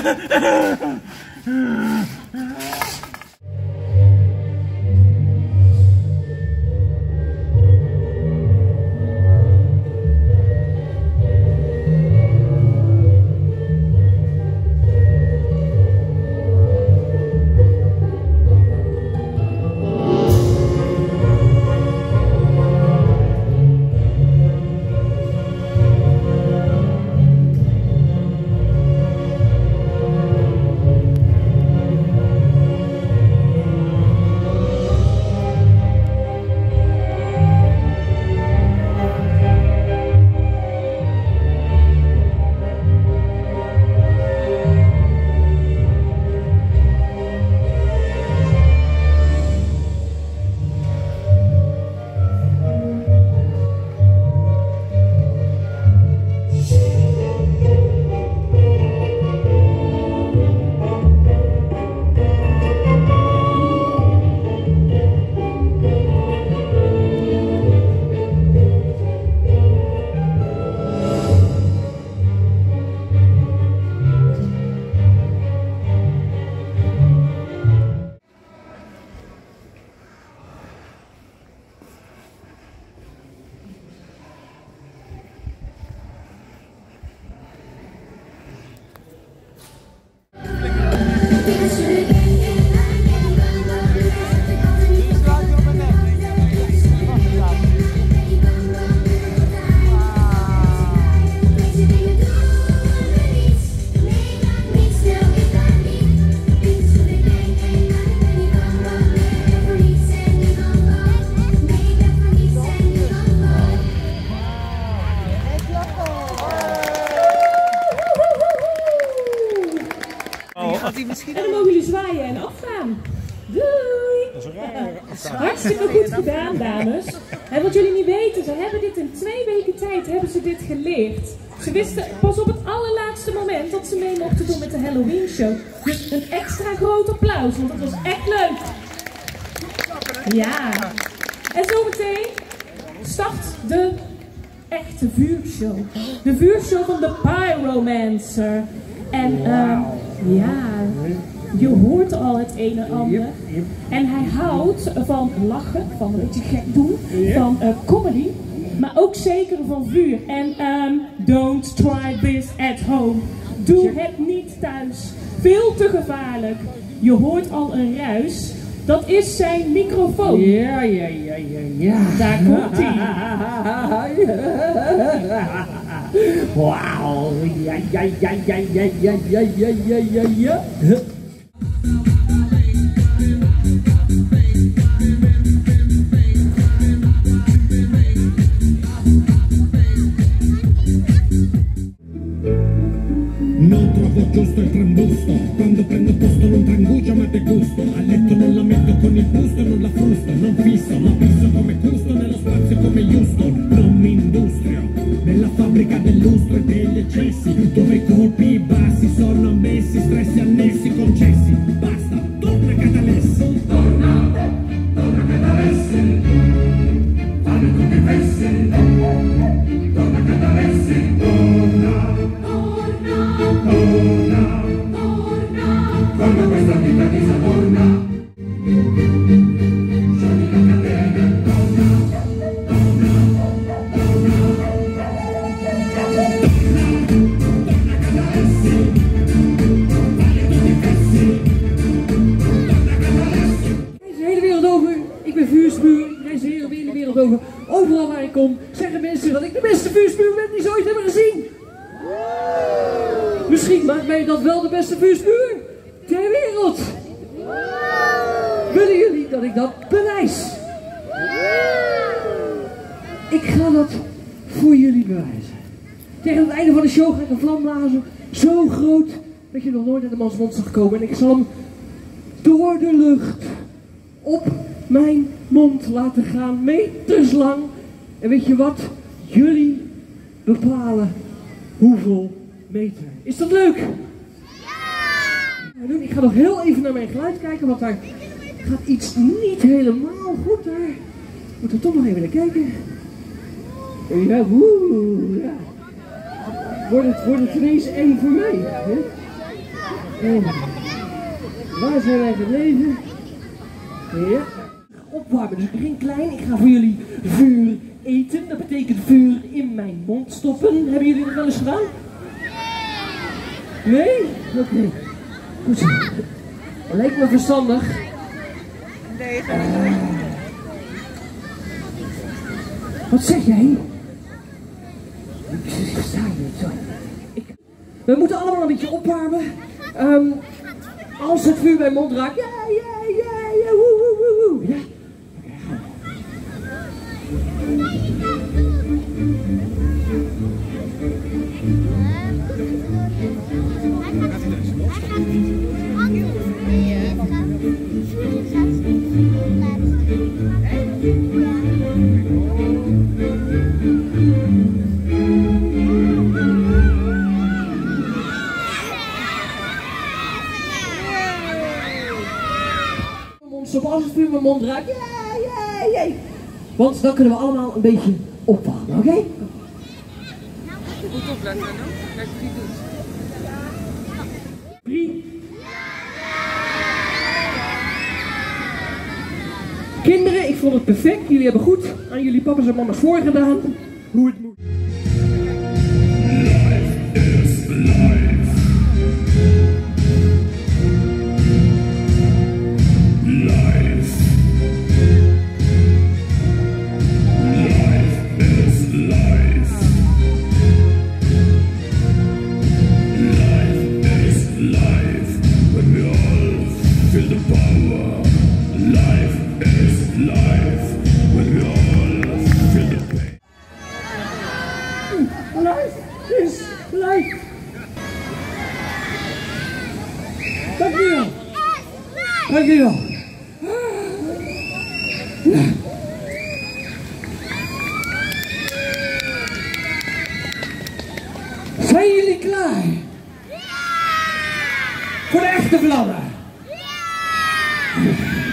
En dan mogen jullie zwaaien en afgaan. Doei! Hartstikke goed gedaan, dames. En wat jullie niet weten, ze hebben dit in 2 weken tijd hebben ze dit geleerd. Ze wisten pas op het allerlaatste moment dat ze mee mochten doen met de Halloween show. Dus een extra groot applaus, want dat was echt leuk. Ja. En zometeen start de echte vuurshow. De vuurshow van de Pyromancer. En ja, je hoort al het een en ander. En hij houdt van lachen, van een beetje gek doen, van comedy, maar ook zeker van vuur. En don't try this at home. Doe het niet thuis. Veel te gevaarlijk. Je hoort al een ruis. Dat is zijn microfoon. Ja. Daar komt hij. Wauw. Ja. Non trovo giusto il trambusto, quando prendo posto non tranguggio ma degusto, a letto non la metto con il busto, non la frusto, non fisso, ma fisso come gusto, nello spazio come Houston, non mi industrio, nella fabbrica del lustro e degli eccessi, dove i colpi bassi sono ammessi, stressi annessi, concessi, basta, torna Catalessi, torna Catalessi, fammi tutti i fessi, torna Catalessi, torna questa vita ti saporna. Sciogli la catena, torna Catalessi, fagli tutti i fessi, torna Catalessi. De hele wereld over, ik ben vuurspuur, ik reis de hele wereld over. Overal waar ik kom, zeggen mensen dat ik de beste vuurspuur ben die ze ooit hebben gezien. Misschien maakt mij dat wel de beste vuurspuur ter wereld. Willen jullie dat ik dat bewijs? Ik ga dat voor jullie bewijzen. Tegen het einde van de show ga ik een vlam blazen. Zo groot dat je nog nooit uit de mans mond zag komen. En ik zal hem door de lucht op mijn mond laten gaan. Meters lang. En weet je wat? Jullie bepalen hoeveel meter. Is dat leuk? Ja! Ik ga nog heel even naar mijn geluid kijken, want daar gaat iets niet helemaal goed. Daar moet er toch nog even naar kijken. Ja, ja. Wordt het ineens eng voor mij? Hè? En waar zijn wij gebleven? Ja. Opwarmen, dus ik begin klein. Ik ga voor jullie vuur eten. Dat betekent vuur in mijn mond stoppen. Hebben jullie dat wel eens gedaan? Nee? Oké. Goed zo. Dat lijkt me verstandig. Wat zeg jij? Ik sta hier niet zo. We moeten allemaal een beetje opwarmen. Als het vuur mijn mond raakt. Ja, woe, woe, woe, woe. Ja? Oké, gaan Zoals het vuur mijn mond raakt. Ja. Want dan kunnen we allemaal een beetje opwarmen, oké? Goed opletten, hè? Kijk wie doet. 3. Kinderen, ik vond het perfect. Jullie hebben goed aan jullie papa's en mama's voorgedaan hoe het moet. Life. Dankjewel. Dankjewel. Zijn jullie klaar? Ja! Voor de echte vlammen? Ja!